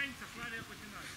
Женька, Славія починає.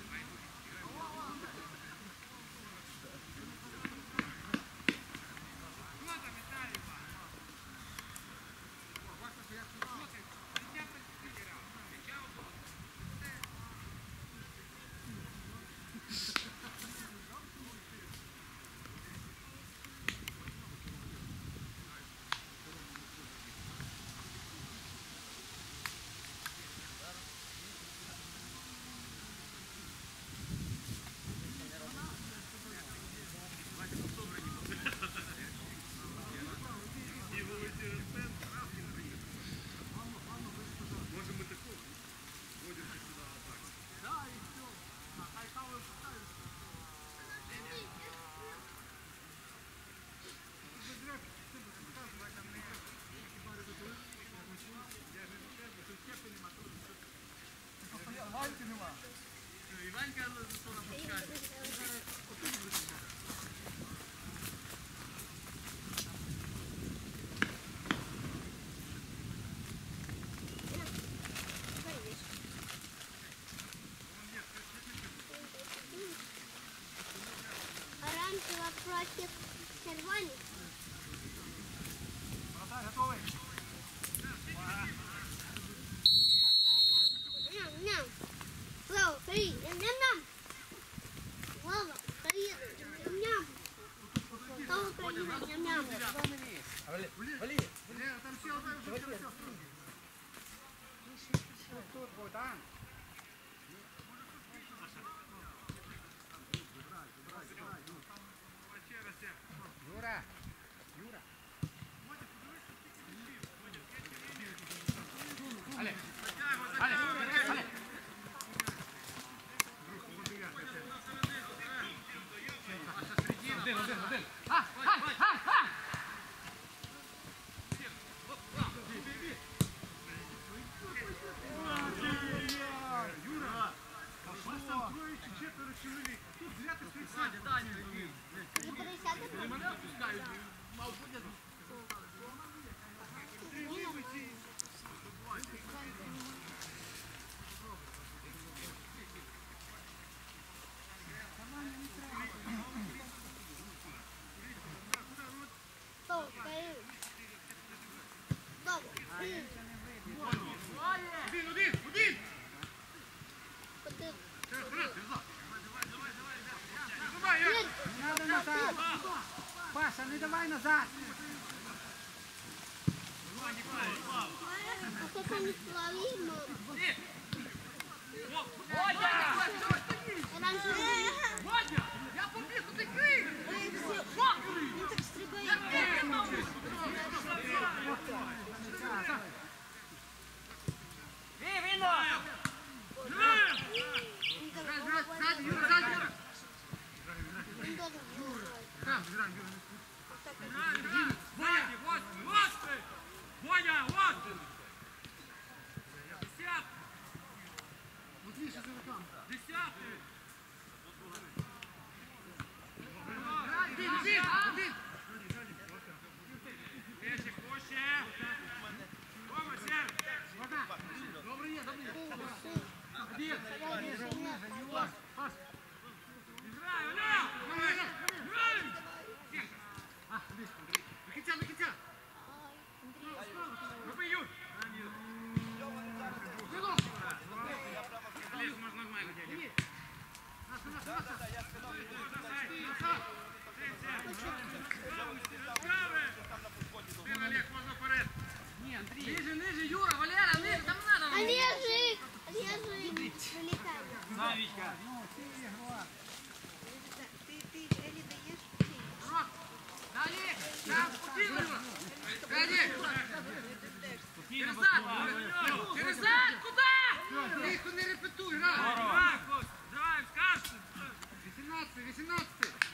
Іванька застала почекати. Оранжево против червоных. Вратарь готовий? Ням-ням. Слава, стои. Ням-ням. Слава, стои. Ням-ням. Слава, стои. Ням-ням. Вали. Там сел, там сел. Тут, Богдан. Юра. Юра. Олег. Олег. Олег. Один. Юра. Вас там троє чи четверо чоловік. Тут зря ти стоїш. Не присядь. Мене пускають. Мав буде. Слава, стои. Слава. Один. Потом. Не надо назад. Паша, не давай назад. А кто не словил, мам? Оранжевый. Водя! Я побіг, ти крий! Он так стрибает. Віно! Сзади, Юра. Он должен Водя, вот! Вот видишь, это вот там. Десятый! Один. Печик, пуще! Тома, сер! Добре є. Один! Пас. Играй, Оля! Играй! До кінця. Роби, Юр! Олег, можна в мене дядя. Олег, можна вперед. Ні, Андрій. Ниже, Юра, Валера, ниже, там надо. Олежик! Вылетай. На, Витька. Ты Элли даешь? Далі, там, спокійно. Далі. Через зад, куди? Тихо, не репетуй, грай. Драйв, скажи. 18.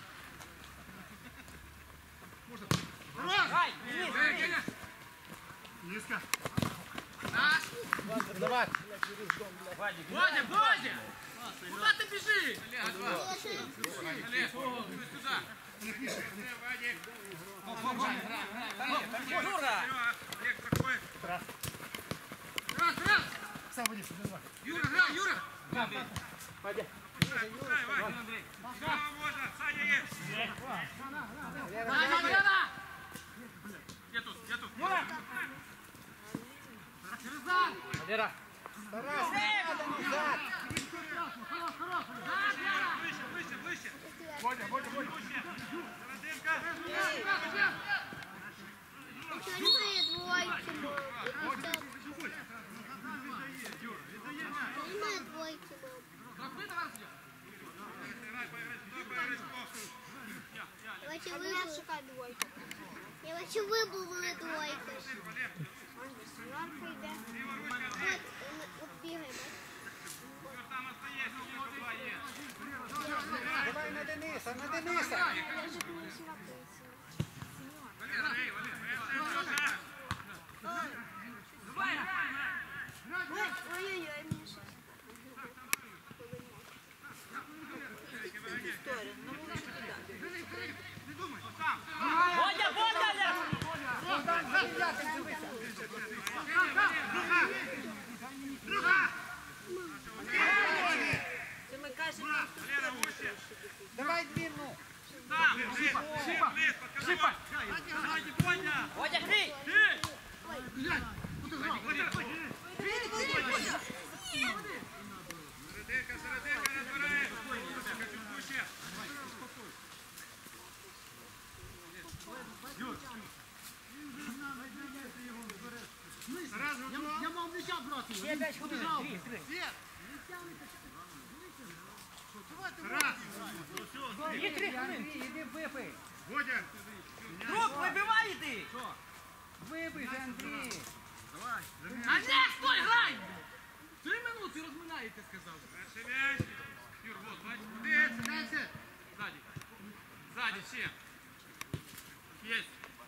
Можна. Грай, Низко. наш. Бодя, Бодя. Куда ты бежишь? Олег, сюда. Юра! Олег, такой. Раз. Пускай, Вадим, давай. Юра, грай, Юра! Пойди. Пускай, Вадим, Андрей. Право можно, Саня есть. Саня, Валера! Я тут, я тут. Черезан! Валера. Старайся, не надо назад. Хорош, хорош! Выше, выше, выше. Водя, Водя, Водя. Серединка. Немає двойки, мам. Немає двойки, мам. Тропи до вас йде? Я бачу, шукай двойку. Я бачу, вибули двойки. Ранка йде. От бігай, бачиш. Там остається, два є. Давай на Дениса, на Дениса. Я вже комусь написала. Валер, Валер, Давай! Ой-ой-ой, Міша. Водя, Водя! Валера, выше. Давай длину. Там, вниз, вниз, подкатай. Сзади, Боня. Водя, грій! Серединка, серединка, не бери. Вище. Я мав м'яча брати. Ще 5 хвилин. Раз. Є 3 хвилини. Іди випий. Водя. Друг, вибивай іди! Вибий же, Андрій. А не, стой, грай! 3 минути розминаєте, сказав. Перший м'яч. Юр, вот, бачиш. Десять. Сзади. Сзади, все. Есть.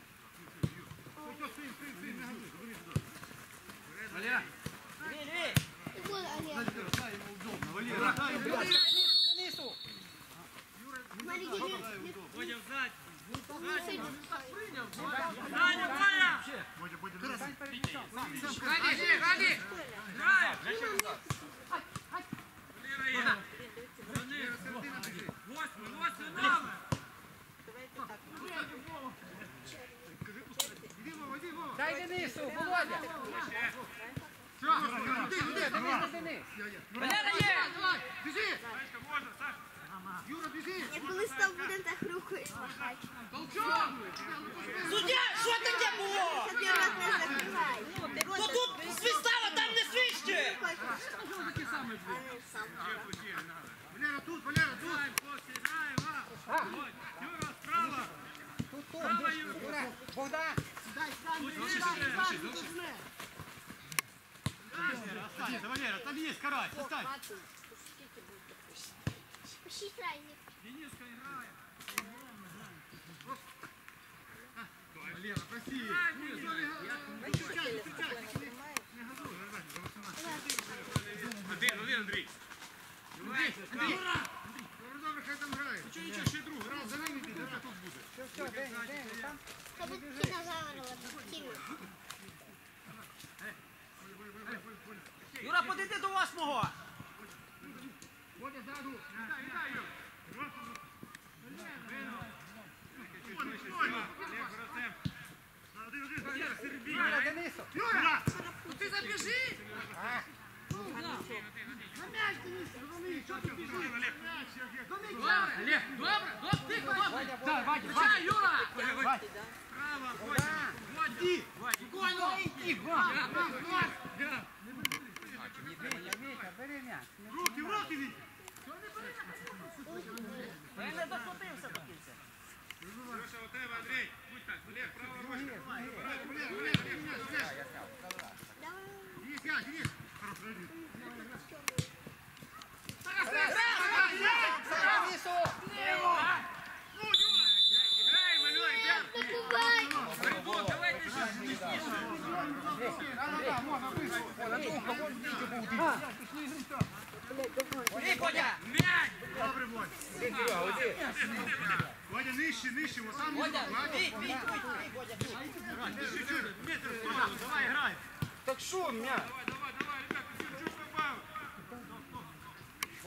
Валера. Грій, грій! Вот, Олег. Денису. Водя сзади. Сзади. Сзади, Боня. Стань перед м'ячом. Ходи, ходи. Играй. Валера есть. Восемь, нам. Дай Денису, Володя. Денис. Валера є! Сашка, можно, Сашка. Я колись там будем так рукою махати. Суддя, що таке було? Щоб я рот не закривай. То тут свистало, там не свище! А не сам. Валера тут, Валера тут. Играем, Костя, играем, а. Вот, Юра, справа. Тут. Юра. Богдан. Валера, там есть карась. Достань. Пишіть райник. Дениска, играем. Валера, прости. Один, Андрей. Юра! Добре, хай там грає. Нічого, ще друг. Раз, за ними піде, тут буде. Все, Дені, там. Щоб кінозавр кинув. Юра, подійди до 8-го! Водя ззаду. Юра, Денису. Юра! Ну ти забіжи! Олег, добре, тихо, добре! Включай, Юра! Право, Бодя. Іди. Спокійно! Вітя, бери м'яч. Руки, в руки, Витя. Я не докотився до кінця. Леша, у тебе, Андрей. Будь так, Олег, право ручка. Денис, м'яч, Денис. Денису. Играй, малюй, ребят. Забувай. Коридор, давайте еще. Ей, Бодя! Мяч. Добре, Водя. Водя, нижче, вот там. Бодя, бій, Бодя, бій! Метр в сторону, давай, грай. Так що, м'яч? Давай, ребята, чуть-чуть.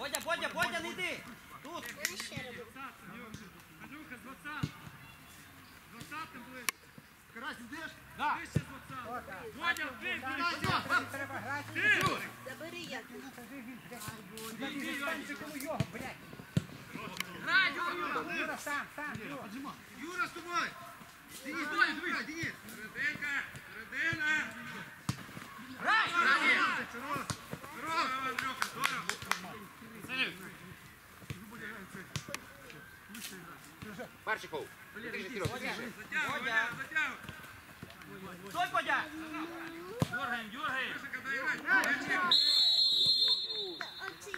Бодя, не йди! Тут! Я ще роблю. Андрюха, з 20. 20-м ближче. Карась, йдеш? Да! Ближче з 20. Водя, ти, Тобі треба грати. Забери я. Скажи, він, блядь, станьте коло його, блядь. Грай, Юра! Юра, сам, Юра. Юра, з тобою. Денис, Давай, давай, Денис. Серединка, середина. Грай! Здорово, здорово, Андрюха, здорово. Барчиков, держи, Серега, держи. Затягуй, Валя, затягуй. Стой, Бодя! Дергаем, дергаем! Сашенька, доіграй. Мячик. Оцей.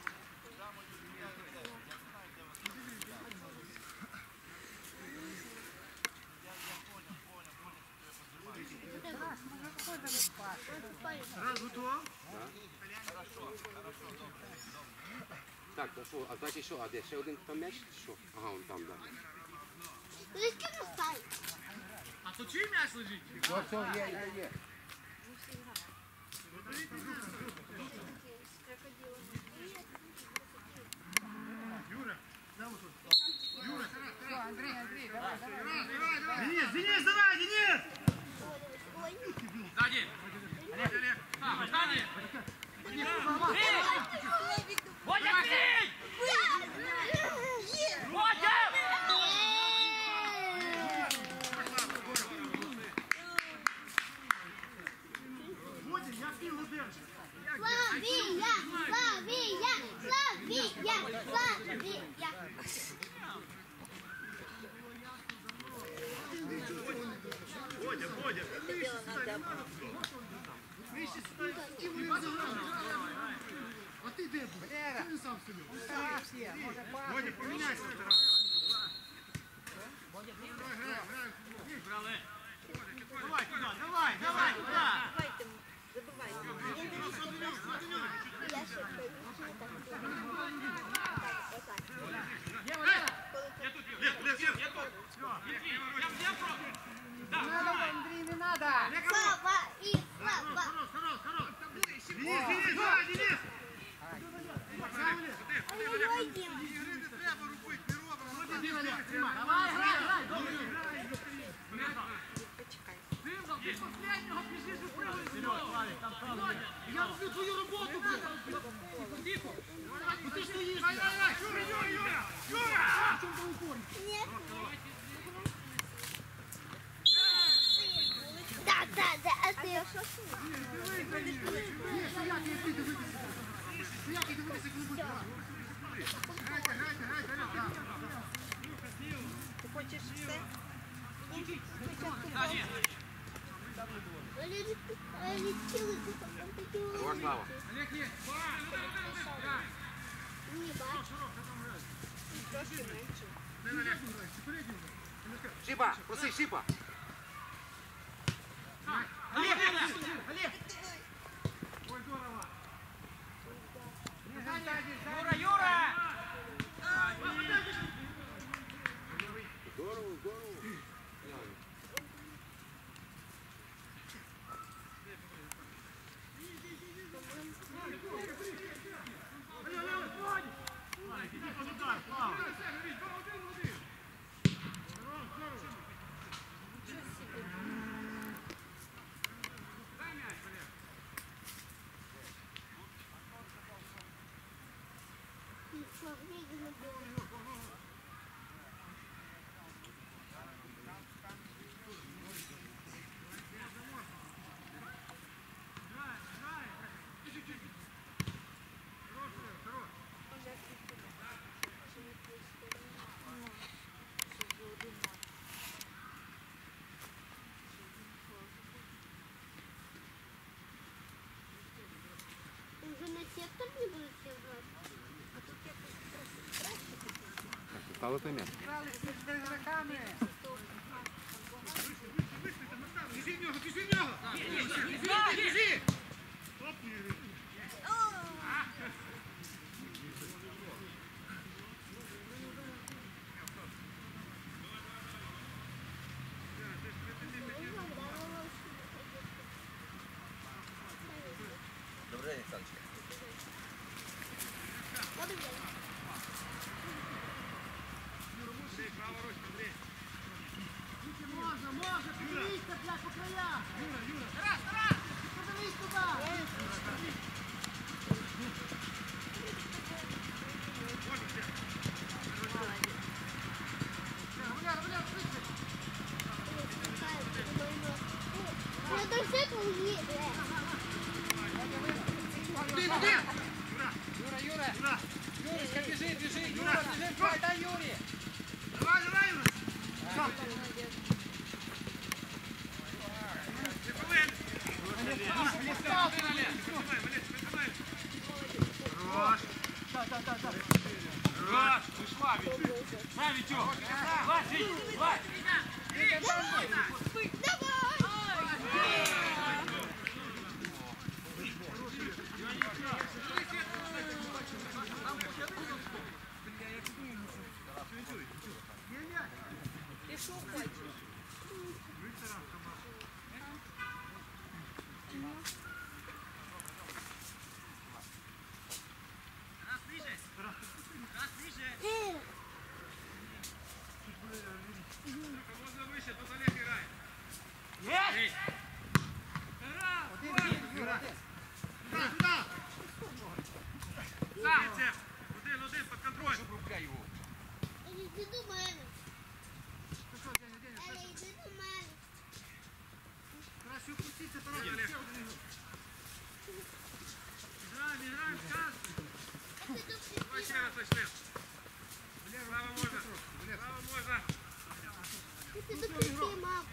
Раз, готов. Так, а що, а значить що, а де, ще один там м'яч, чи що? Ага, он там, да. Легкий мустай. А то чий м'яч лежить? Оце є. Юра, Юра, Андрій, давай. Денис, Денис, давай, Денис. Ой. Сзади! Олег, Олег. Сзади! Бодя, бей! Бодя! Водя, я пів держу. Славія! Славія! Славія! Славія! Водя, Водя. А ти де був? Ти сам собі. Може, Водя, поміняйся. Грай, грай. Брали! Давай туда, давай, давай туда! Я ще Лев, Лев, Лев. Я где пробую? Андрій, не надо. Слава і слава! Хорош, хорош. Денис, Денис, давай, Денис. Ой, Вадим! Ігри не треба робити, не робимо. Давай, грай, грай! Добре, грай! Симзал, ти последнього біжиш і прыгаєш! Сереж, Славик, там правда. Я роблю твою роботу, блядь! Тихо! Ну ти стоїш! Давай, давай, Юра, Юра, Юра. Юра! Нет. Да, а ты что? Грайте, грайте, грайте, грайте. Ты хочешь все? Сзади! Рука слава. Олег, є! Не бачу. Шипа, проси, Шипа. Олег, Олег! Ой, здорово. Юра, Юра! Здорово, здорово. Уже на сектор не будут все брать? Стало то м'яч. Біжи в нього, біжи в нього. Біжи. Оп, Юрій. Вот Юра! Юрочка, бежи! Юра, бежи! Дай Юре! Давай, Юра! Хорош! Хорош! Вышла, Витя! На, Витек! Вась, Вить! Вась! Можно выше, тут Олег играет. Есть! Один, под контроль. Іди до мене. Іди до мене. Краще опустіться, Тарас. Играем, сказку. Давай еще раз начнем. Право можно. Право можно. Ти допустим, мам.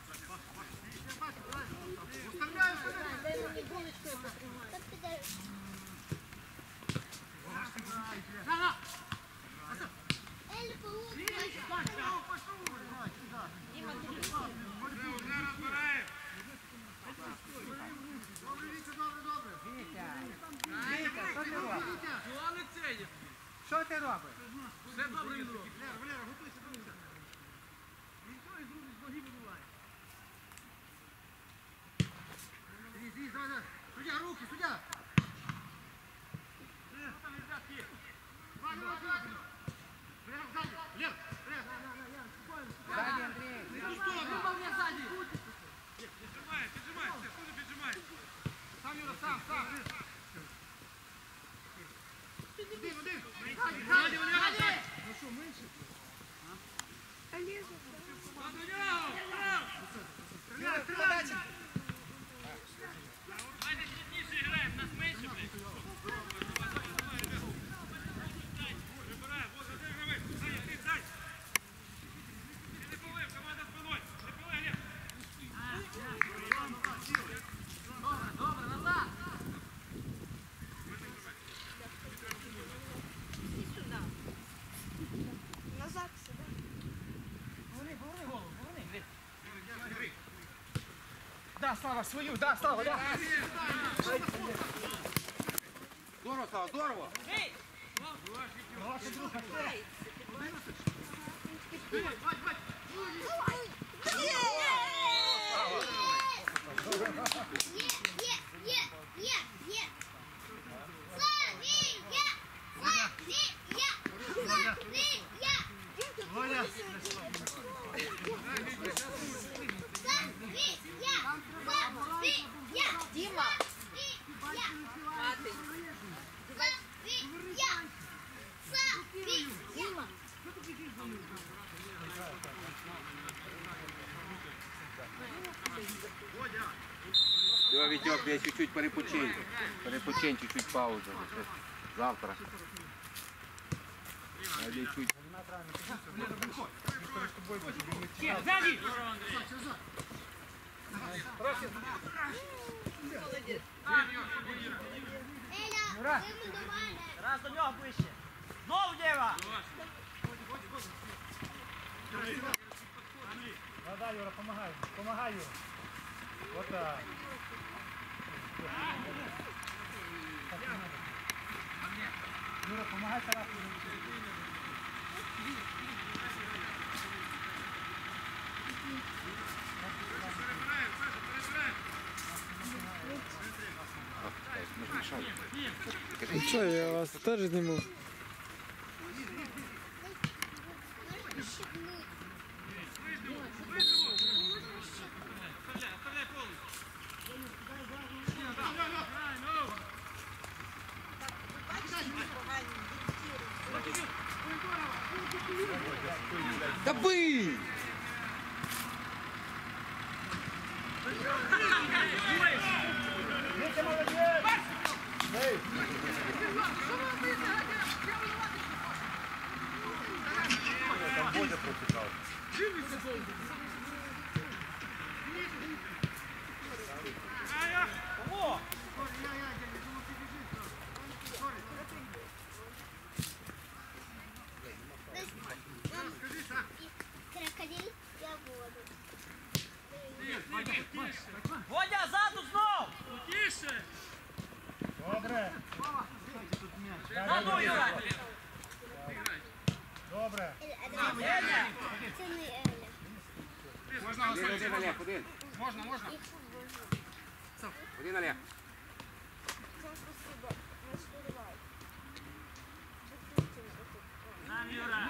Дай мені булочку. Так ти дай. Елі, полуки. Уже разбираем. Добре, Вітя, добре. Вітя, що ти робиш? Що ти робиш? Все добре, Вітя. Валера, готуйся до мене. Дивись, давай. Суддя, руки, суддя. Сзади, Андрей. Піджимай, все, туди піджимай. Сам, Юра, сам. Один. Сзади, Валера, сзади. Ну що, менше? До нього, вправо. Стріляй. Давайте чутніше граємо, нас менше, блядь. Вибирай, вот один гравець. Саня, ти ззаді. Ти не повив, команда спиною. Не повив, Олег. Добре, назад! Назад сюди. Поверни голову, поверни. Да, Слава, свою, да, Слава, да. Здорово, Слава, здорово! Є. Діма. Діма. Все, Витек, я чуть-чуть перепочинь. Перепочинь, чуть-чуть паузу. Завтра. Я чуть. Сзади! Еля, ти до мене. Раз до нього ближче. Знову Дєва! Да, Юра, помогай, Юра. Вот так. Юра, помогай Тарасу. Нічого, я вас теж зніму. Оставляй полностью. Да бий! Там Бодя протікав. Крокодил, я воду. Водя, ззаду знов! Тише! Добре. Ззаду, Юра! Добре. Еля! Це не Еля. Можна Один, Олег, один. Можна, можна. Один, Олег. Нам, Юра!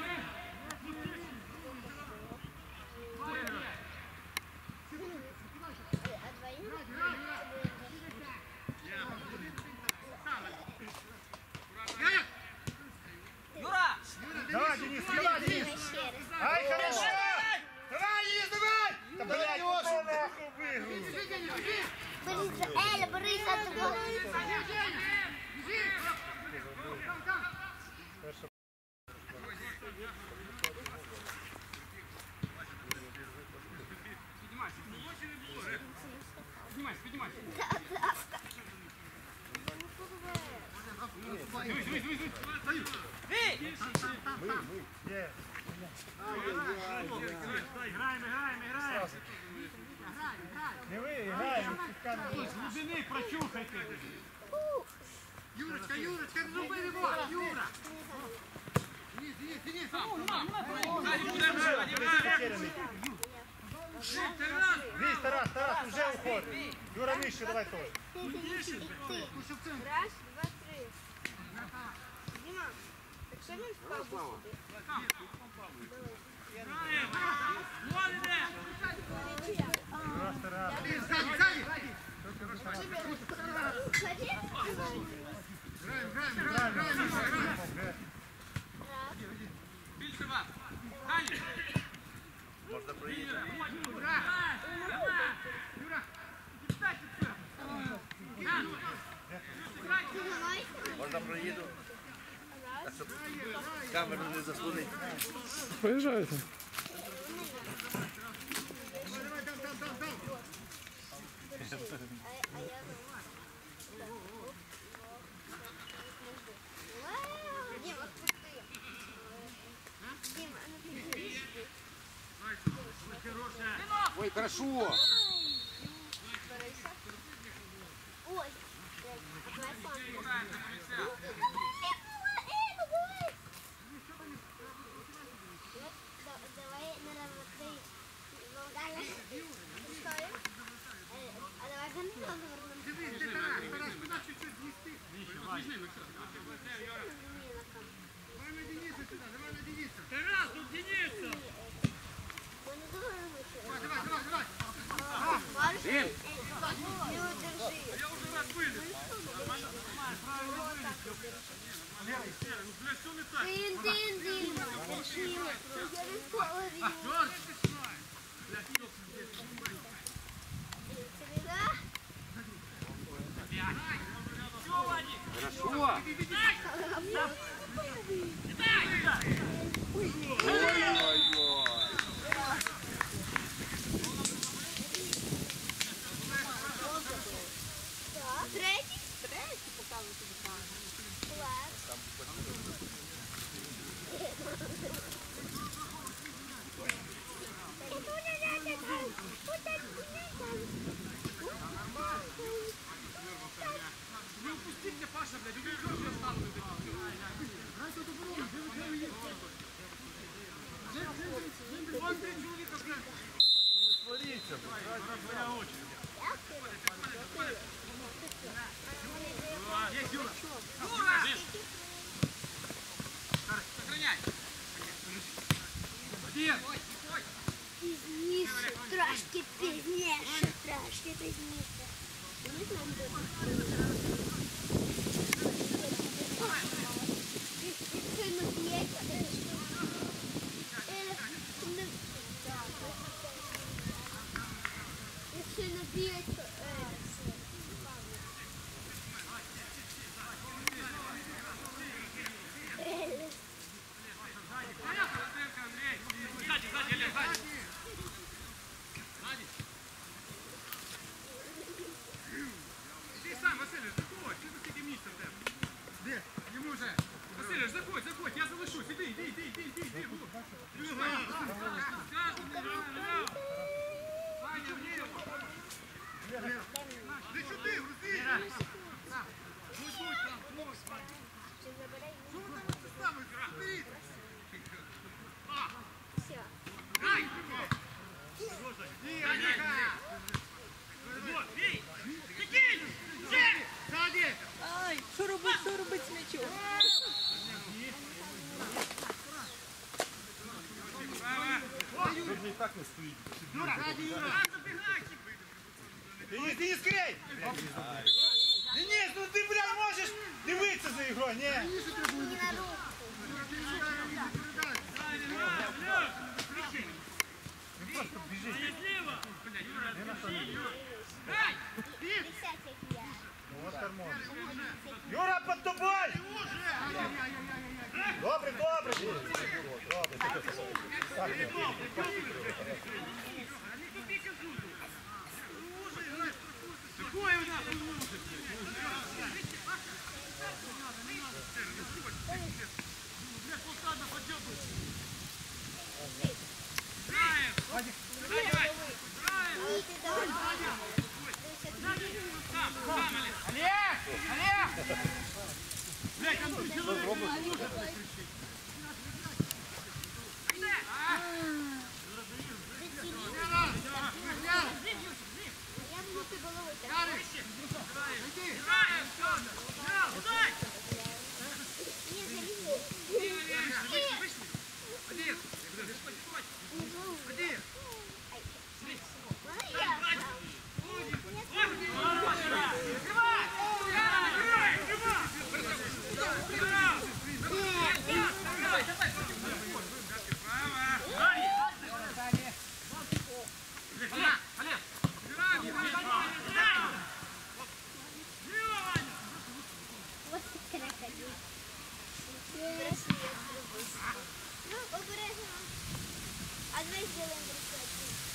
А двоим? Юра! Давай, Денис, давай, Денис. Ще раз. Ай, хорошо. Давай, Денис, давай. Да, блядь, кто нахуй выиграл? Борис, Еля, Борис, а того. Піднімайся, піднімайся. Вій! Є. Не ви, граємо. Глибини прочухайте. Юрочка, Юрочка, не зуби не бо, Юра. Денис, Денис, Денис. Вись, Тарас, Тарас, уже уходить. Юра, нижче, давай теж. Ти. Раз, два, три. Дима, так що він впав? Тарас, Тарас. Сзади, сзади. Більше вас! Далі! Можна проїхати. Можна проїду. Так, щоб камеру не заслонить. Поїжджайте. Дима, отпусти. Дима, ну ты. Ой, хорошо. Ой. Давай сам. Давай, наверное, ты. Стоим. А давай гандон вернем. Тарас, чуть-чуть внести. Давай на Дениса сюда, давай на Дениса. Тарас, тут Дениса! Мы не думаем еще. Давай, давай, давай. Дим. Не удержи. Я вже раз виліз. Ну, блядь, все не так. Дин. Держи его. Я не половину. Среда. Що, Вадик? Хорошо. Третий? Третий показывает телефон. Класс. Ви впустіть, Паша, блядь, ви вже оставили. Вон три чоловіка, блядь. Смотрите. Є, Юра. Юра! Сохраняй. Один. Пізніше, трошки пізніше, трошки пізніше. Сереж, заходь, я залишусь. Іди. Ваня, вліво. Ти сюди, грузи. Що ви там це саме? Заберіть. Все. Дай. Ай, що робить з м'ячом? Денис, скрий! Денис, ну ти, бля, можеш дивитися за ігрою, ні? Не на руку. Присядь, як я. Юра, під тобою! Добре. Вийди, давай. Я буду ти головою так. Ні, залізай. Вот крокодил. Ну, обережно. А давай сделаем браслет.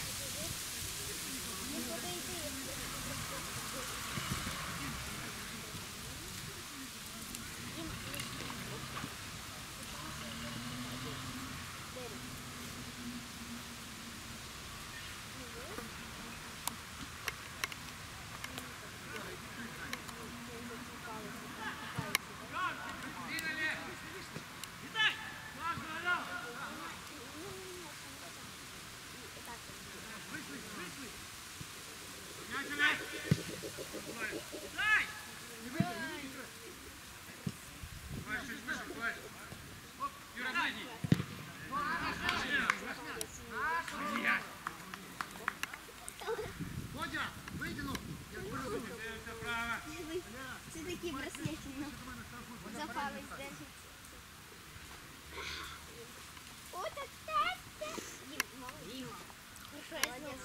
Не подойди. Водя, вийди, Це такі браслети, ну, за палець держиться. О, так. Діма. Ну що, я знову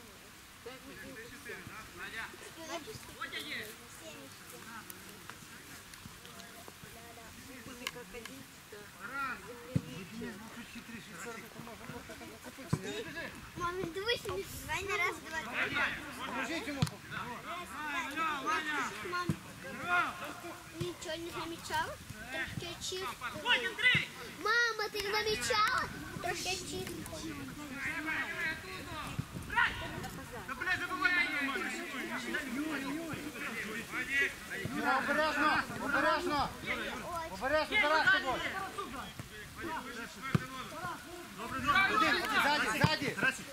Водя є. Мам, дивись, давай на раз, два, три. Поможіть йому. Мам, нічого не замічала? Трошки чисто. Водя, три. Мама, ти не замічала? Трошки чисто. Та, блядь, забувай мене. Юра, обережно. Обережно, Тарас, з тобою. Іди, ззаді.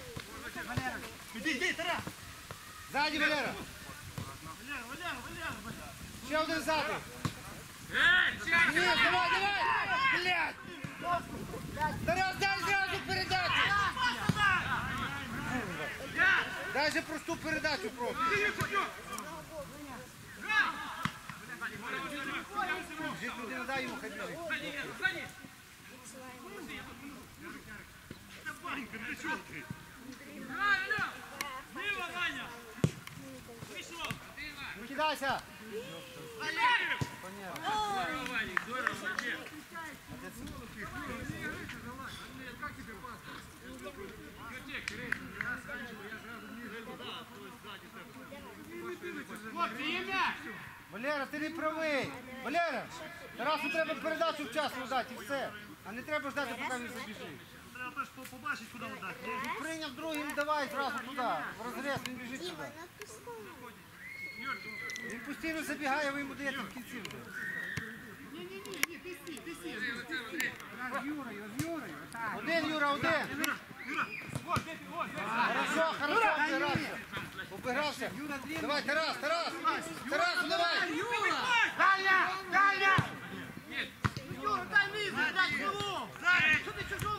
Іди, Тарас. Ззаді, Валера. Ще один ззаду. Ні, давай. Блядь. Тарас, дай зразу передачу. Дай же просту передачу просто. Жить людина, дай йому ходити. Зліва, Ваня. Пішло. Не кидайся. Валера, ти не правий. Валера, Тарасу треба передачу вчасно дати і все. А не треба ждати, поки він забіжить. Треба теж побачити, куди дати. Він прийняв другий, не давай зразу туди. В розрез він біжить Діма, туди. напускай. Він постійно забігає, ви йому даєте в кінці вже. Один, Юра, один. Хорошо, хорошо, обігрався. Обігрався. Давай, Тарас, Тарас. Тарас, давай. Дальня! Дальня! Юра, дай мені, дай крилом! Що ти чужого?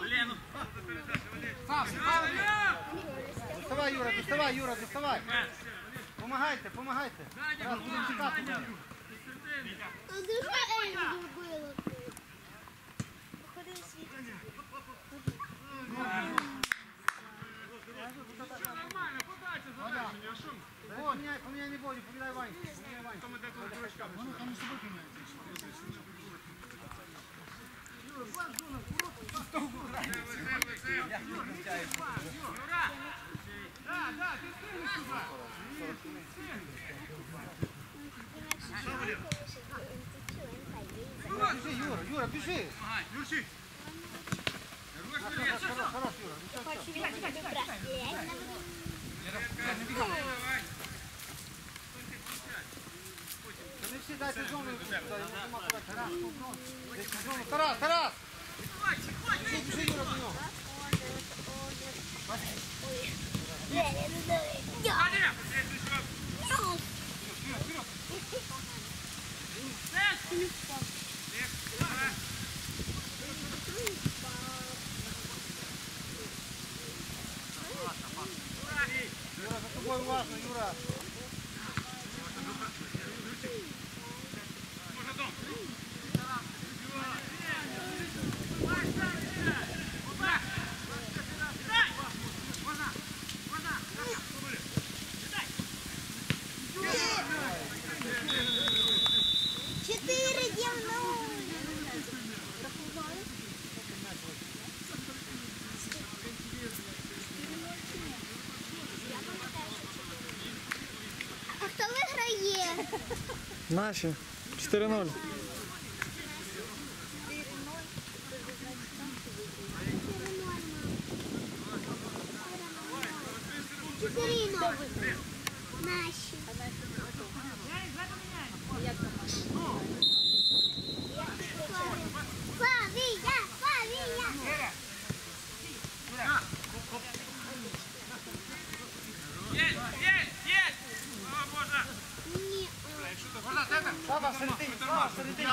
Доставай, Юра, доставай, Юра, доставай. Помагайте, помагайте. Тарас, будемо чекати. А де ж Ель зробила? Походи у світ. Нормально, подача завершення, а що? Поміняй не боді, поміняй Ваньку. Там іде того дурачка. Там з собою поміняється. Біжи, Юра, Юра, біжи. Юрчик, Хорош, Юра. Не всі дайте зону. Тарас, Тарас. Біжи, Юра, до нього. Юра, за тобою уважно, Юра. Чотири дневного. А хто виграє? Наші. 4-0. Чотири нових. Наші. Фавія, Фавія. Ні. Слава середині, слава середині.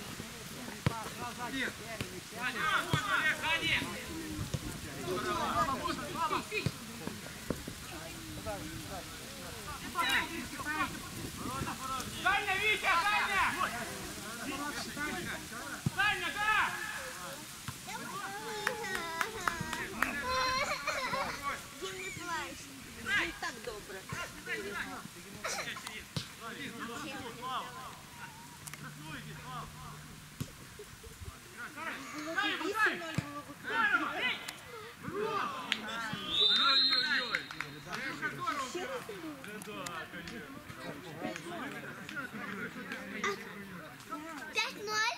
Дальня, Вітя, дальня! Дальня, да! Дім, не плач. І так добре. П'ять ноль.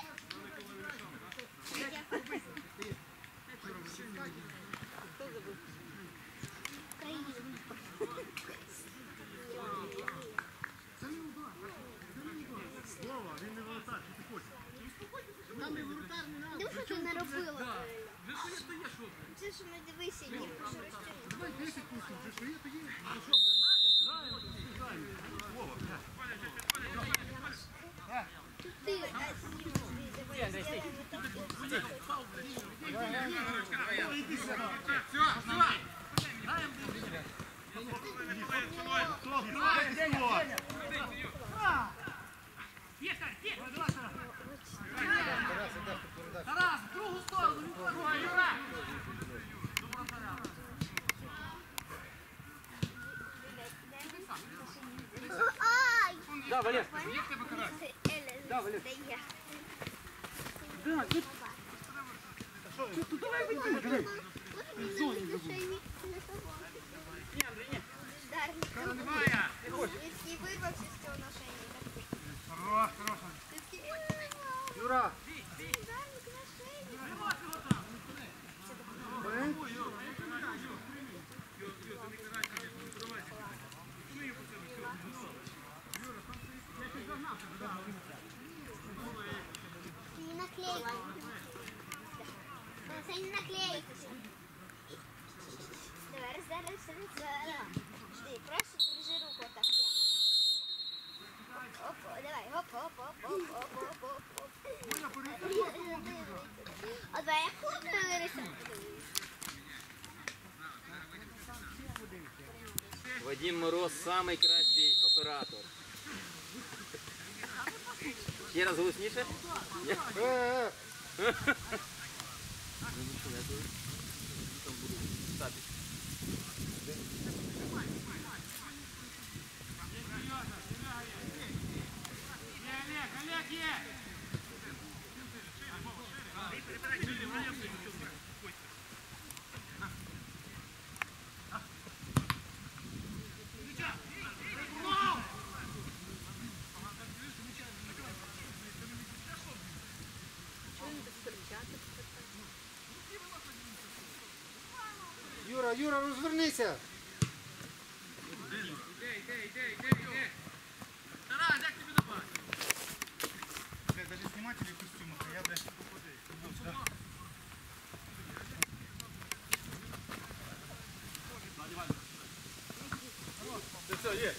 Слава, він не воротар, що ти хочеш? Диви, що ти наробила? Це ж не дивися, ні, що розтягнути. Давай 10 пустим, вже що є, то є. Ти, Тарас, в другу сторону, друга, Юра! Ай! Да, Валер. Да, Валер. Хорош, хорош. Ти Юра. Ударник на шиї. Не наклейка. Це не наклейка. Давай, зараз. Ти просто держи руку так прямо. Оп, давай, оп. А давай я хлопну вирисувати. Вадим Мороз самий кращий оператор. Ще раз голосніше? Ні? Олег, є! Юра, розвернися. Іде. Тарас, як тобі добавити? Даже сниматели костюмов, я, блядь, да. Все, є.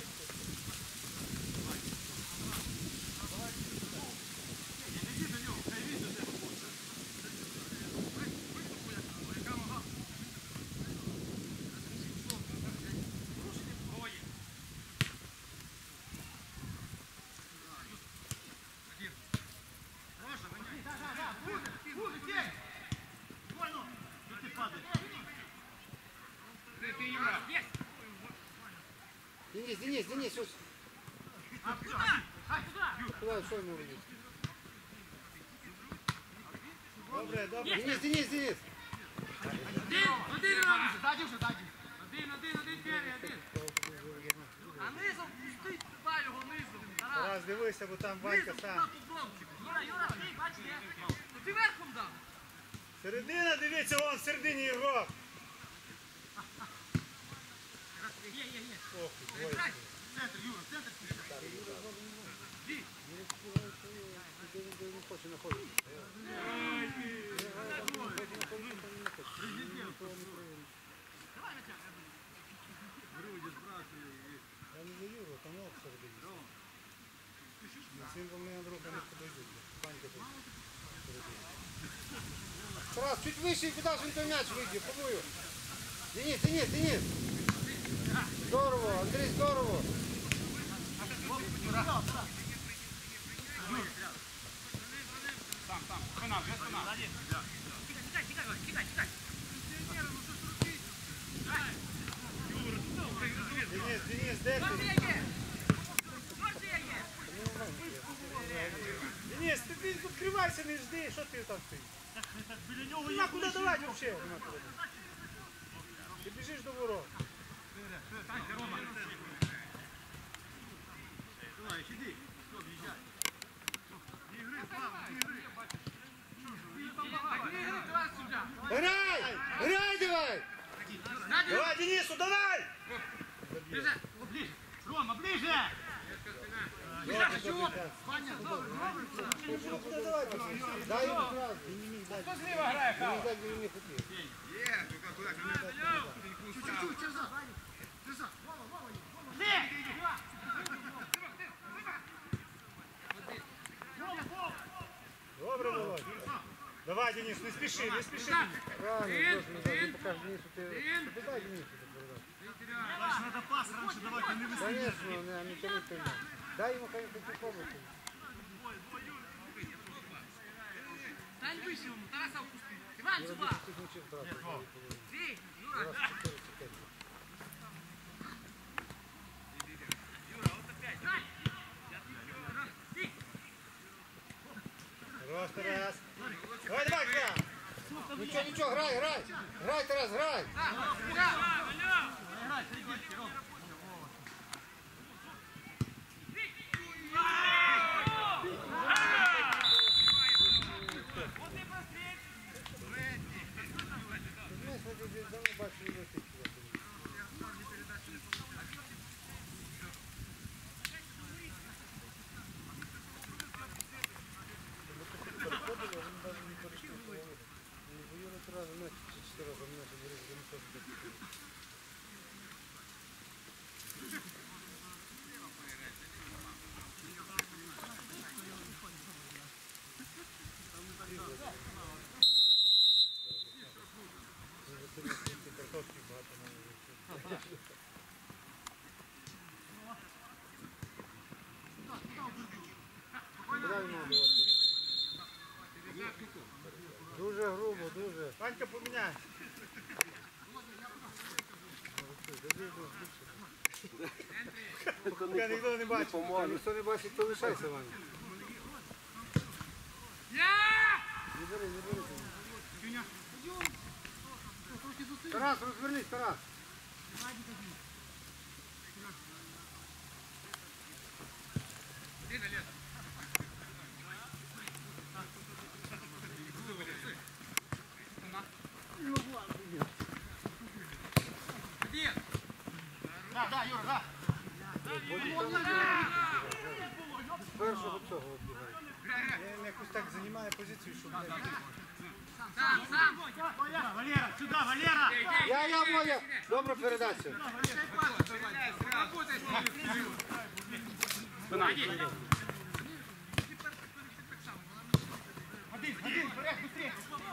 Денис, ось. Куда, що йому робити? Добре. Денис. Один, первый. А низом пусти, туди його низом. Тарас. Раз, дивися, бо там Ванька сам. Юра, стій, бачиш, є. Ну ти верхом дав. Середина, дивіться, вон в середині його. Є. Ох, двоє. Центр, Юра, центр. Не хоче находити. Я не за Юру, там ок середині. Символ не на друга не подойдуть. Панька тут. Тарас, чуть вище і куди ж він той м'яч вийде, помою. Денис. Здорово, Андрій, здорово. Там, спина. Тікай. Денис, де ти? Денис, ти відкривайся, не жди, що ти там стоїш? Біля нього є куди давати взагалі. Ти біжиш до ворот. Давай, сиди. Об'їжджай. Грай давай! Давай, Денису, давай! Ближе. Рома, ближе! Дай ему сразу. Хто зліва грає, Хава? Добре, Володь. Давай, Денис, не спеши. Правильно, покажи Денису, ты дай Денису. Надо пас раньше давать, а не выстрелить. Конечно, не тянуть ты. Дай ему какую-то комнату. Стань вище йому, Тараса впусти. Іван, сюди. Стій, Юра. Раз. Давай, грай. Ничего, грай. Грай, Тарас, грай. Дуже грубо, дуже. Ванька, поміняй. Я ніхто не бачив. Та ніхто не бачить, то лишайся, Ваня. Не бери, не бери. Тарас, розвернись, Тарас. Да, Юра, да. Першого цього оббігає. Він якось так займає позицію, щоб... Сам! Валера, сюди, Валера! Я, Володя. Добра передача. Работай! Один, вперед, быстрее!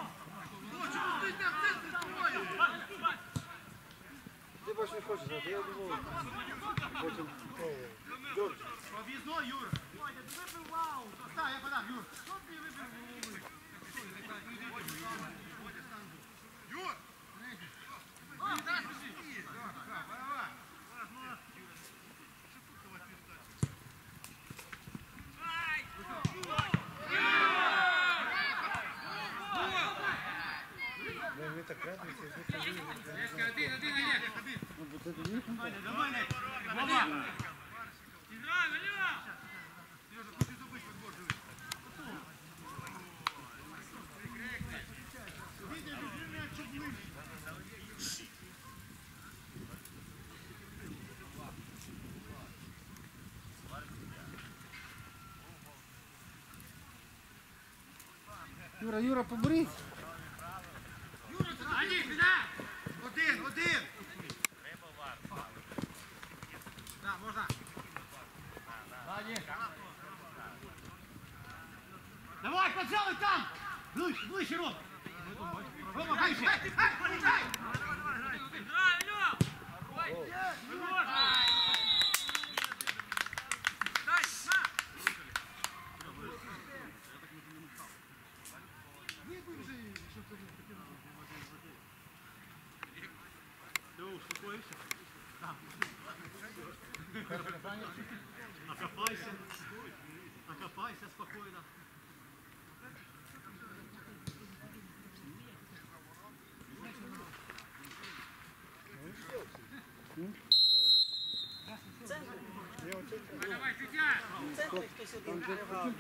Ти більше не хочеш грати, я думав. Потім. Джордж. Об'їзно, Юра! Так, я подам, Юр! Юр! Ми так радуємося, Один, До мене! Вова! Юра, поборись. Один! Да, можна. Давай, поджали там! Ближче, Ром! Рома, ближче! Окопайся спокойно. Давай, Тетя! В центрі хтось один переграв.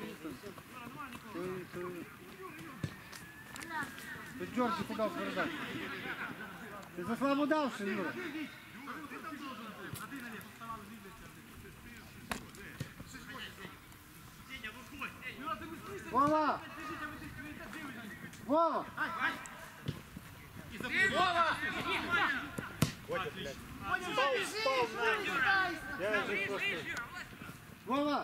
Ти Джорджі подав передачу. Ти за слабо давши, Юра. Вова! Вова! Я вже просто... Вова!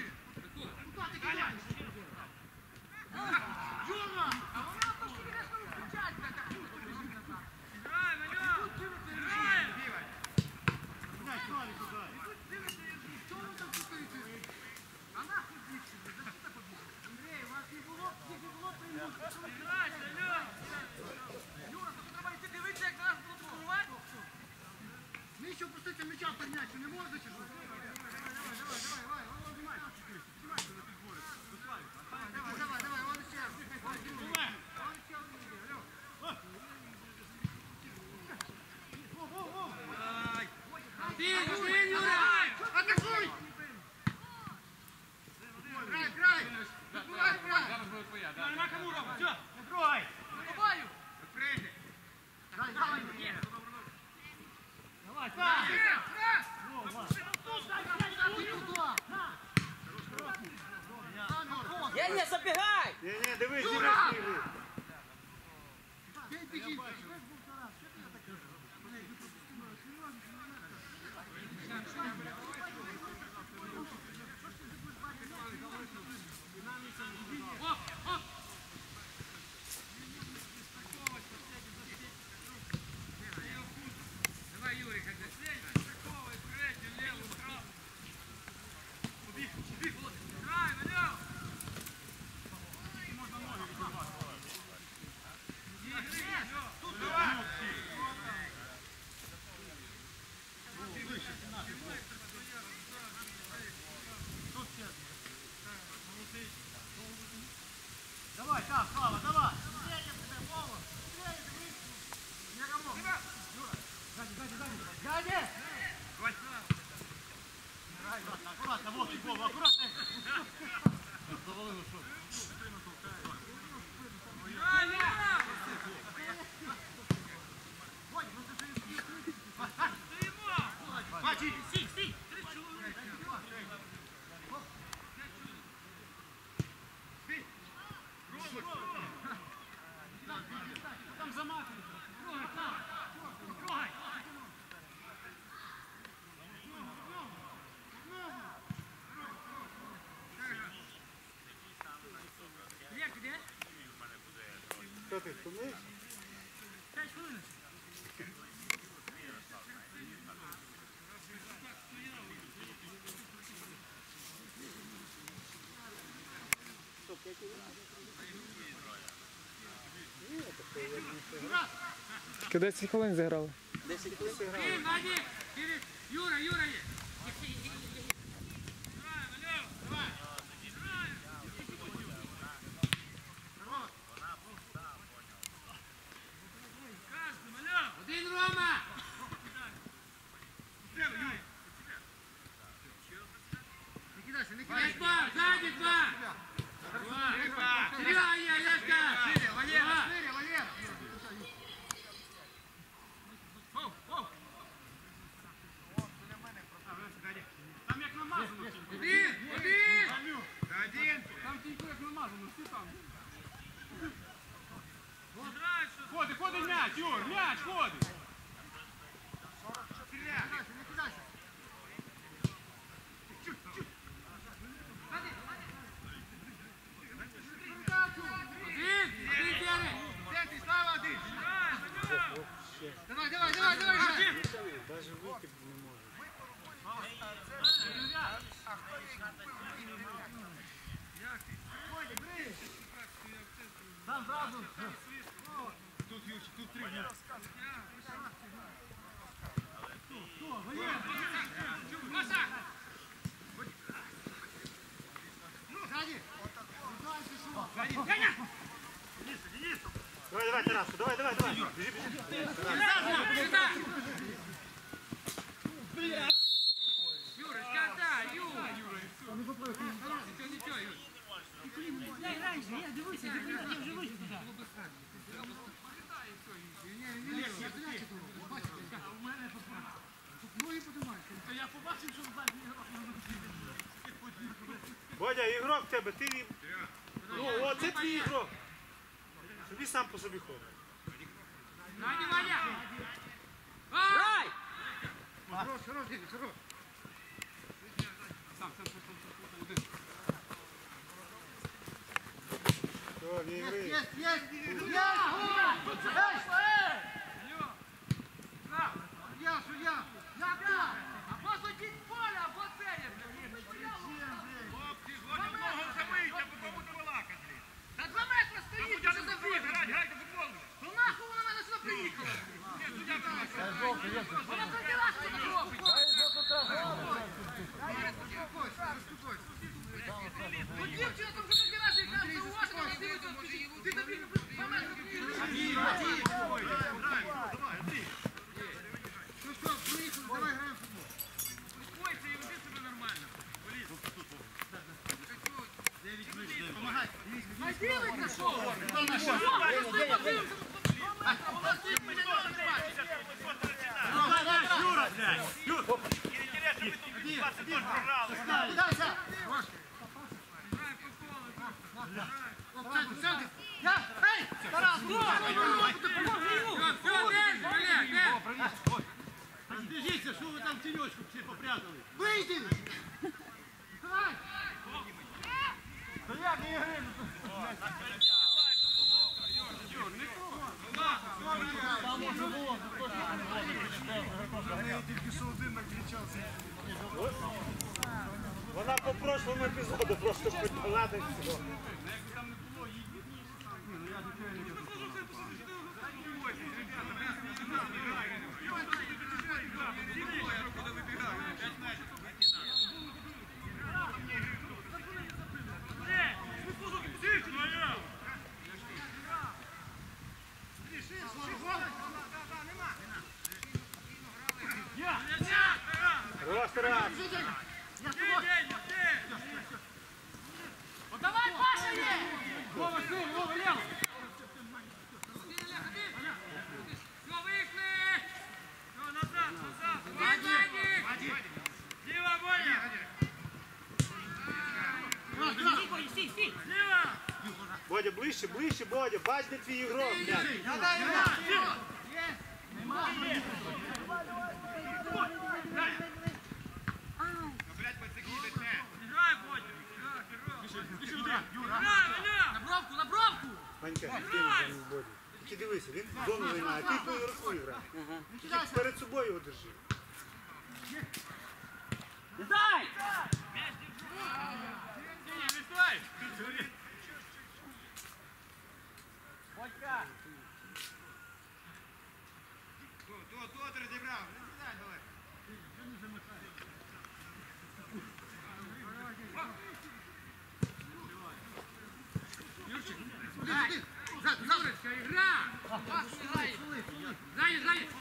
Нічого пустити м'яча підняти, не можна чи що? Давай, вон ще. Один, Юра! Атакуй! Грай! Зараз буде твоя, да? Нема кому робити, все, не трогай! Давай! Давай! Давай! Я забігай! Не, дивись, Юра! Давай, Юрик, давай, Валер! Давай, так, Слава, давай. Встретим тебя, Вова. Встретим, не равно. Юра, сзади. Аккуратно, вот, Вова, аккуратно. Завалило, что? Бачи! Стій! Там замахали. Трогай! Олег, де? Що ти, втомився? 5 хвилин. Тільки 10 хвилин зіграли. 10 хвилин. Кирил, Вадик! Кирил! Юра є! Один Рома! Не кидайся, не Есть кидайся. два! Сзади два! Серега є, Олежка! Шире, Валера, шире, Валера. Там як намазано. Один! Один. Там тільки як намазано, всі там. Ходи, м'яч, Юр, м'яч, ходи. Стріляй. Не кидайся. Один! Серый! Центр, Слава, один. Давай. Навіть вийти не може. Там зразу. Тут, Юрчик, тут три. Хто? Валера. Сзади. Давай, Тарасу, давай. Біжи. Юрочка, да, Юра! Ничего, Юр. Дай раніше, я дивися, я вже вийшов туди. Я побачив, що ззаді. Бодя, ігрок в тебе, ти... Ну, оце твій ігрок. Собі сам по собі ходиш. Сзади, Ваня! Грай! Хорош, Денис, хорош. Все, не ігри. Есть! Я! Або судіть поле, або це є. Хлопці, згодом ногу вже вийти, бо кому ти балакати. Та 2 метри стоїть, що забіг. Грайте футбол. То нахуй вона мене сюди приїхала? Вона тільки раз тут робить. Ну дівчина там вже тільки раз якраз зауважена, вона дивиться, ти забіг 2 метри приїхала. Ну що, приїхали, давай граємо в футбол. Успокойся і веди себе нормально. Помагай. А дивиться, що? Юра, блядь! Юра! Кидайся! Центр! Я! Ей! Тарас! Разбежите, что вы там тенечку все попрятали? Выйди! Давай! Да я не играю! Вона по прошлому епізоду просто подняла та й все. Бодя, ближче, ближче, Бодя, бач, де твій ігрок. блядь. Играй, Бодя! На бровку, на бровку! Ванька, кинь замість Боді. Тільки дивися, він зону займає, ти по ігроку грає. Тільки перед собою його держи. Дай! Юрочка, игра! Сзади, сзади!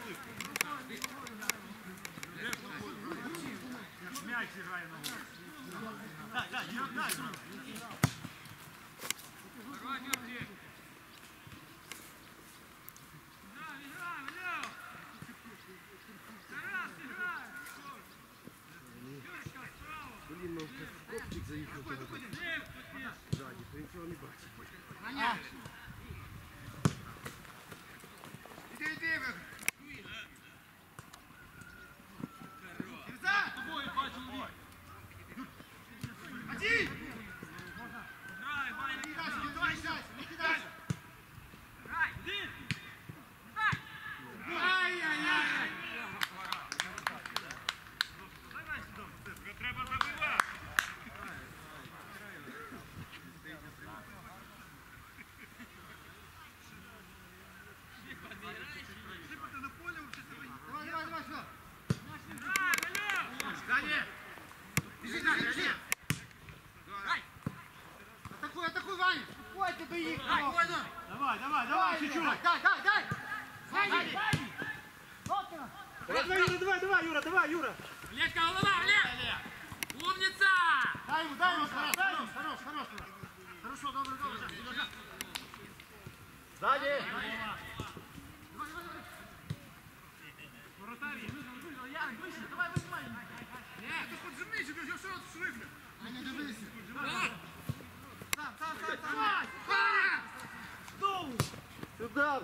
М'яч грає на голову. Дай, Юра, дай. Давай, Юрчик! Играй, Лев! Тарас, играй! Юрочка, справа! Блін, ну копчик заїхав. Ззаді, ти нічого не бачиш. Іди. Тобою бачу, Лев! Один. Играй, Ваня! Давай, не кидайся. Играй! Один! Играй! Ай-яй-яй! Треба забивати. Давай, сюда. Сзади. Бежи, сзади. Атакуй, Ваня. Уходи, доехал. Давай, чуть-чуть. Дай. Сзади. Давай, Юра. Олежка, голова, Олег! Умница! Дай ему, хорош. Хорошо, добре. Сзади. Давай, выжимай! Нет, ты поджимай себе, я что швыгну? Не дивися. Сюда.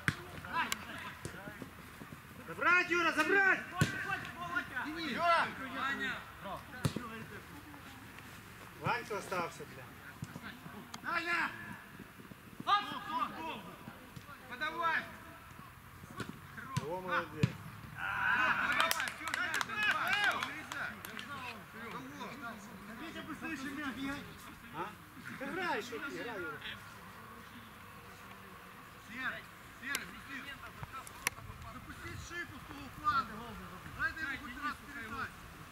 Забрать, Юра, забрать! Юра. Ваня! Ванька остався, бля. Ваня. Подавай! О, молодець. Витя, быстрее мяч, бегай. А? Ти грай, що ти, грай, Юра. Серый, быстрее. Запустить шипу с того фланга. Дайте ему хоть раз передать.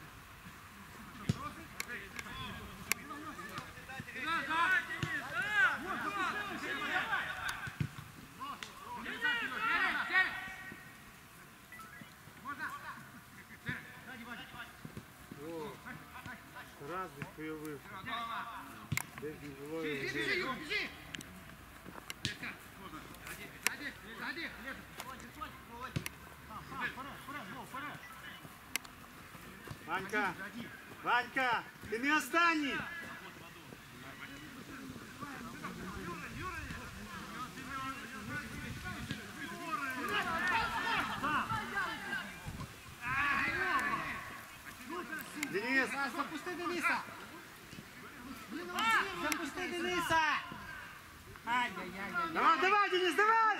О, раз він появився. Де він було його? Бежи. Ванька, ти не останній! Денис! Запусти Дениса. Запусти Дениса. Ай-яй-яй. Давай, Денис, давай!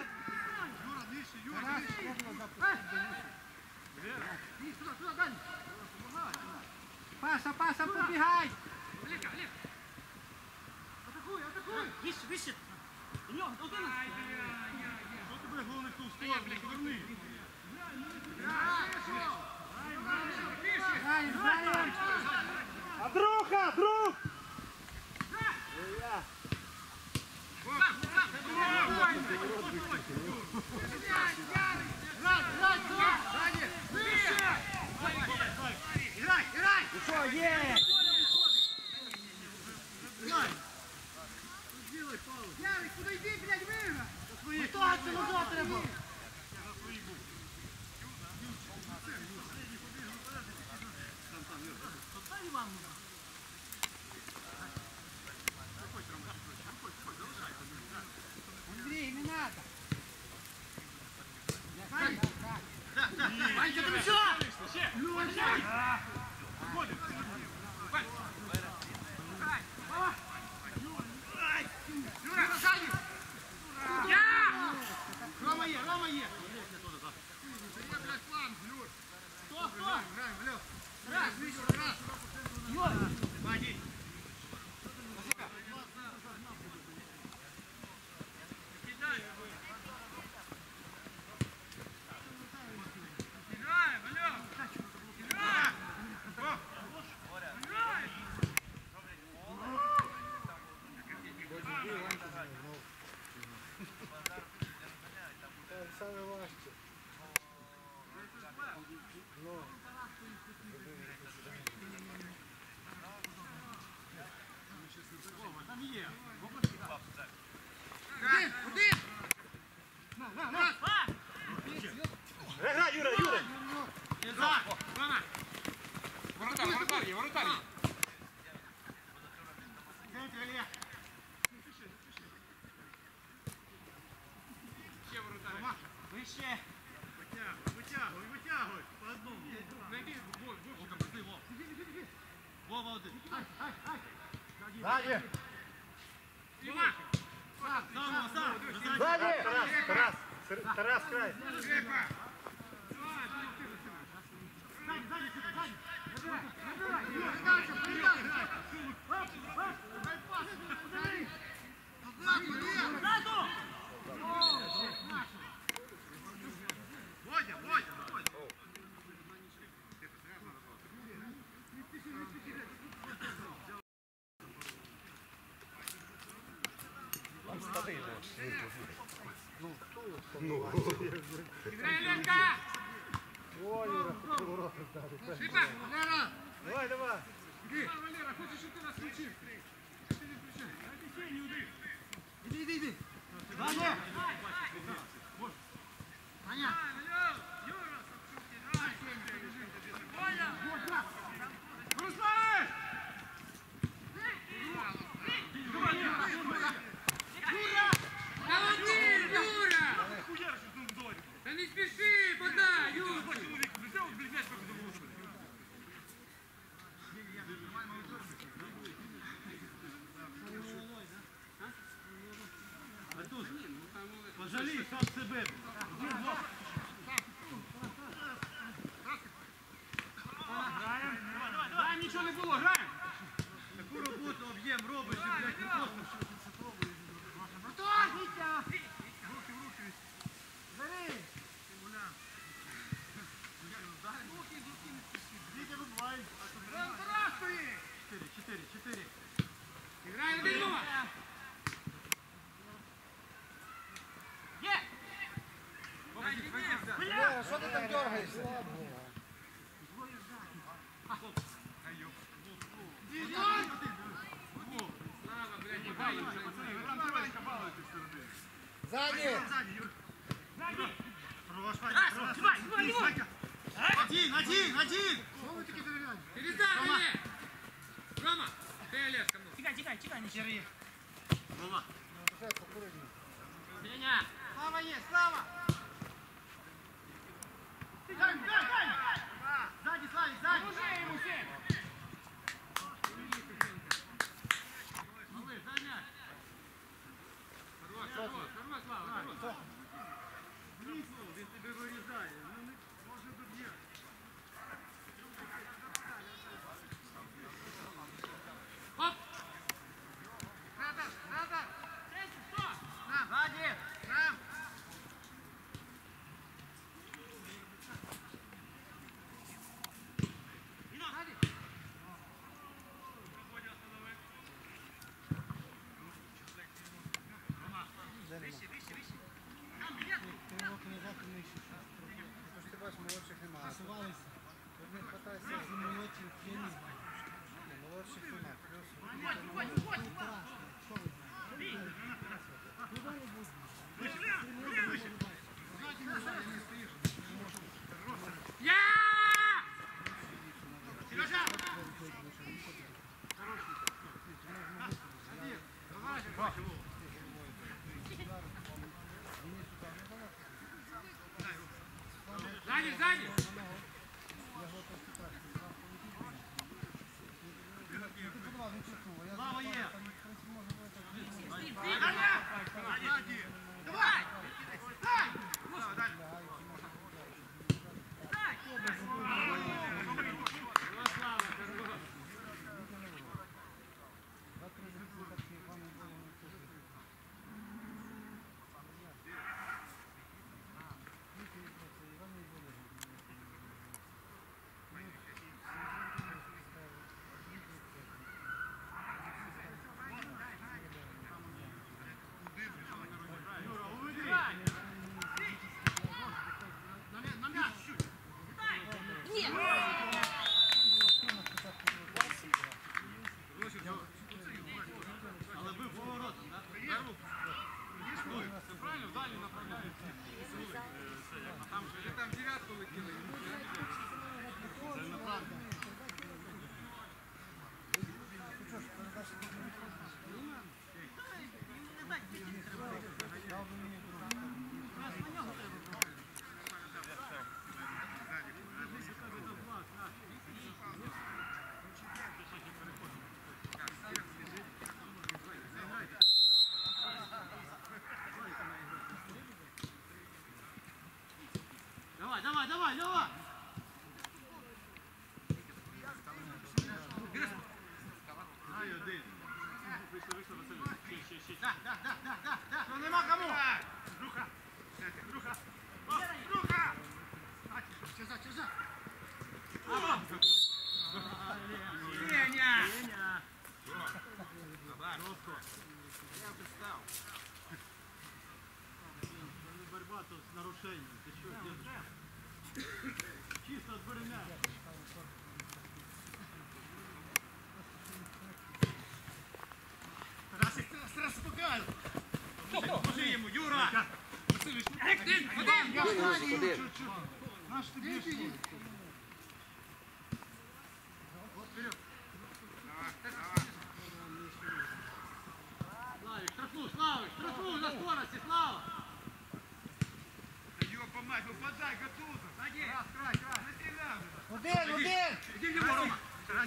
Паша, побегай. Олег! Атакуй. Вище! У нього, долгина! Що тебе головне в ту сторону? Поверни. Андрюха, друг! Играй! Що, є? Ярик, подойди, блядь, выиграй! Готовься, назад треба! Там є. Один! Грай, Юра, Юра! Рома! Воротар є, воротар є. Центр, Олег. Ще воротар. Вище. Витягуй, витягуй. По одному. Найди Вовчика, пусти, Вов. Вова один. Ззаді! Рома! Сам, сам. Ззаді! Тарас! Тарас, край! Шепа! Водя, Водя. Играй, Ленка! Ой, Юра, поворот далі. Шипа! Лера! Давай, давай. Валера, хочешь, чтобы ты нас включил? Ты не включай. Иди, иди, иди. Ваня! Ваня! Руслан! Молодец, Юра! Да не спеши, подай, Юра! Артур, пожалій сам себе. Дай, нічого не було, граємо! Таку роботу об'єм робиш, і, блядь, не просто. Чотири. Играй на Бельнова! Лера, що ти там дергаєшся? Ззаді! Один! Передай мне! Рома, ты Олег ко мне. Тікай, не чери. Рома. Сеня! Слава є, Слава! Дай! Сзади, Славик, сзади! Уже ему всем! Малыш, дай мяч! Хорош, Слава, хорош. Вниз, він тебе вирізає. Ну, не може доб'є. Оп! Надо! Кто? Сзади! Сам! Ти бачиш, молодших немає. Не хватайся за молодших, я не знаю. Молодших немає. Я! Сзади! Слава є! Давай! давай, давай, давай. Ай, один. Да. Ну нема кому. Руха. Руха. Чеза. Сеня! Я пристав. Не борьба, то с нарушением. Ты что делаешь? Чисто отбери мяч. Раз покажу. Поможи йому, Юра. Один! Один. Наш ти б'єш. Славик, штрафну на скорости, Слава. Ёпа мать, выпадай, готовься! Раз, край! Один! Иди в него, Рома!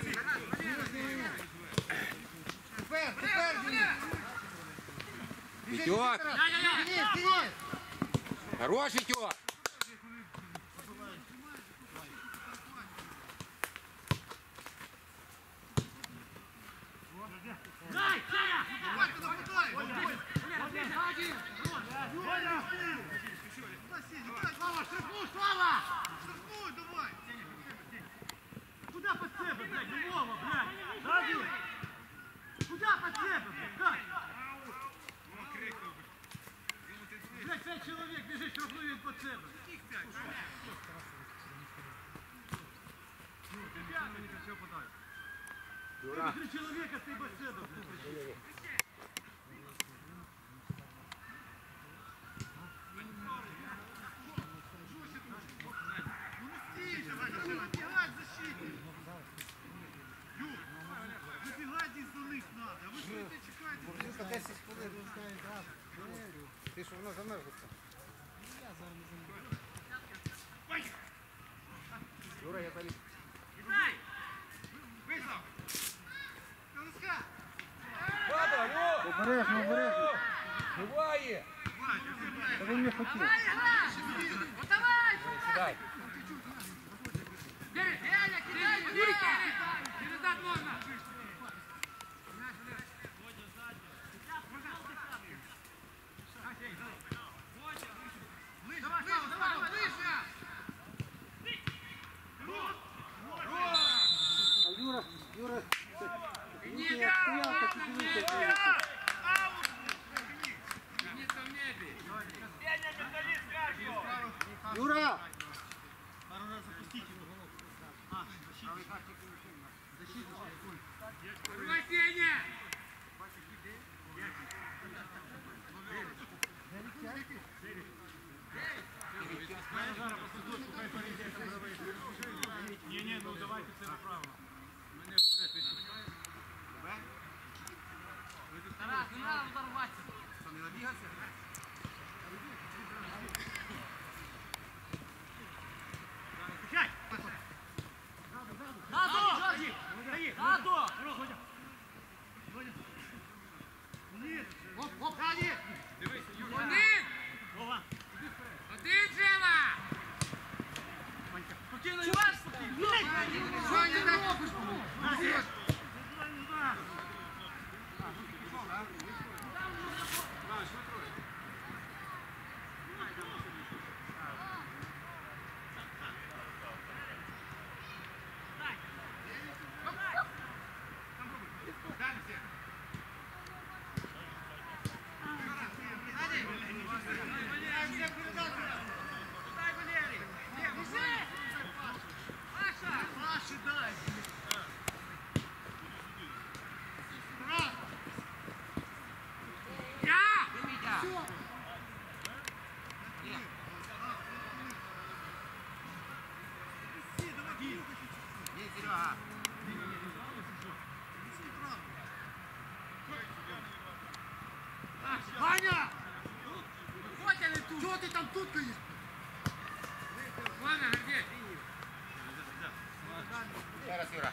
Тепер, Денис! Вітьок! Денис! Хорош, Вітьок! Дай, Сеня! Слава, штрафну, Слава! Штрафнуй, давай! Куда под себе, блядь, Львова, блядь? Сзади! Куда под себе, блядь, Кать? Блядь, 5 человек бежит, штрафнуй він под себе. Юра! 3 человека, ты под себе, блядь. Борзинка 10 хвилин. Ти що, вона замерзла? Юра, я заліз. Дай! Обережно. Буває! Та він не хотів. Давай, играй! Вот давай! Сідай! Кидай, кидай! Передать можно! Давай, выше! Юра, Не играй! Ладно, не играй! Единица в небе! Юра! Пару раз запустить его. А, защита. Давай, Сеня! Не, ну давайте це направо. Мене вперед відсюди. Тарас, не надо взорваться! Що, не набігався? Включай! Надо! Надо! Оп, Раді! Один! Вова! Один, Жема! Спокійно, Іван, спокійно! Що ти робиш? Паші дай! Я! Ваня! Ходь, а не тут! Чого ти там тут стоїш? Ладно, где? Ще раз, Юра!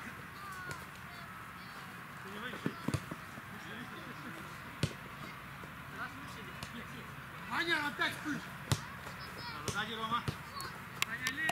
Ваня, опять спиш! Сзади, Рома! Ваня,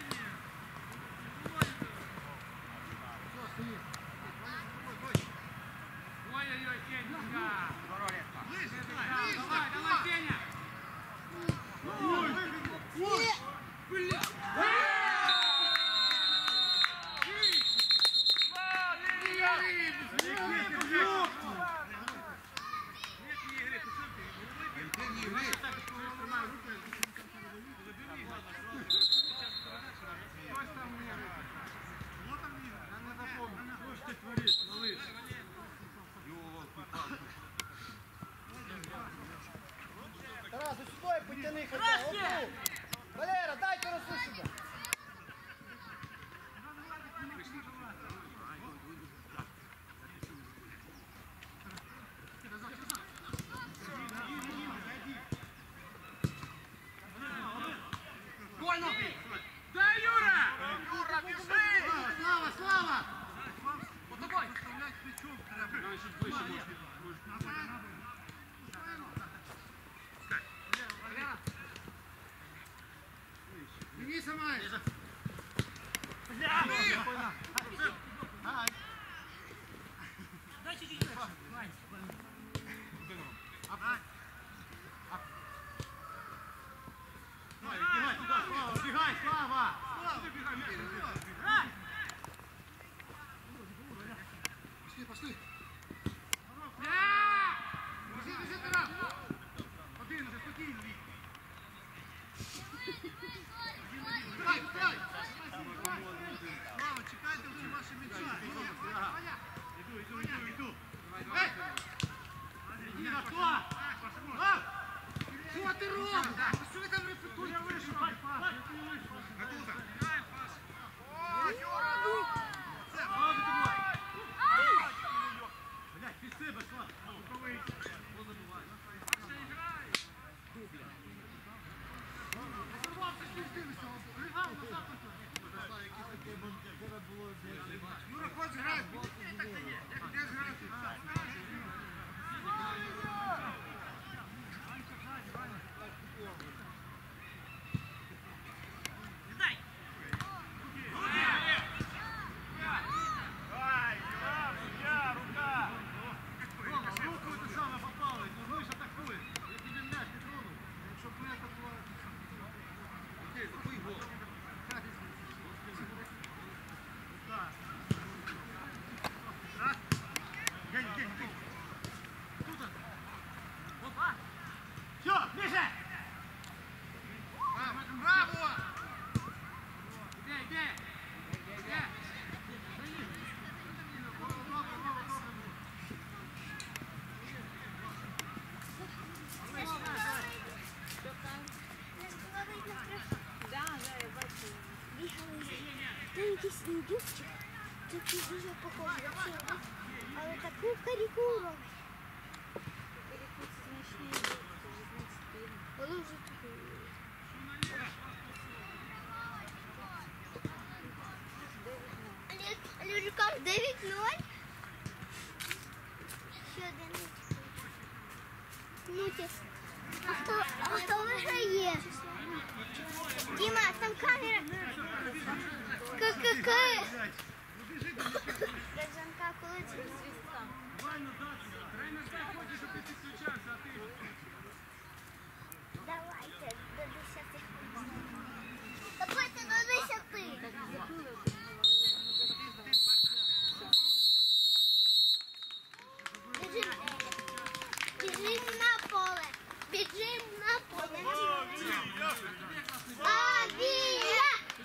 Що ж ти твориш, малиш? Тарас, ось сюди потяни хоча. Оту. Валера, дай Тарасу сюди. Больно! Дай, Юра! Юра, біжи! Слава, Слава! Под тобой! Денис Амаев! Дай чуть-чуть дальше. Вань. Бегай туда, Слава, бегай, Слава! Грай! Пошли, пошли! Да! Біжи, біжи, Тарас! Один уже, спокійно, Вік! Стай, стай! Слава, чекайте всі ваші м'ячі! Іду! Ей! Іди на то! А! Що ти робиш? Що ви там репетуєте? Я вийшов! Готовка! О, Юра! Слава, блядь, під себе, Слава! Юра, хочеш грати? Де ж грати? Дай! Рома, в руку это самое попало, ну вы же атакует. Я тебе мяч не тронул. Якщо б это было... Окей, забый гол. Да. Раз. Гень. Тут он. Опа. Все, ближе. Браво! Иди. Там якийсь індюкчик, такий дуже похожий на цього, але таку каріку робить. Воно вже таке. Але рукам 9-0. Ще один. Ну, тісно.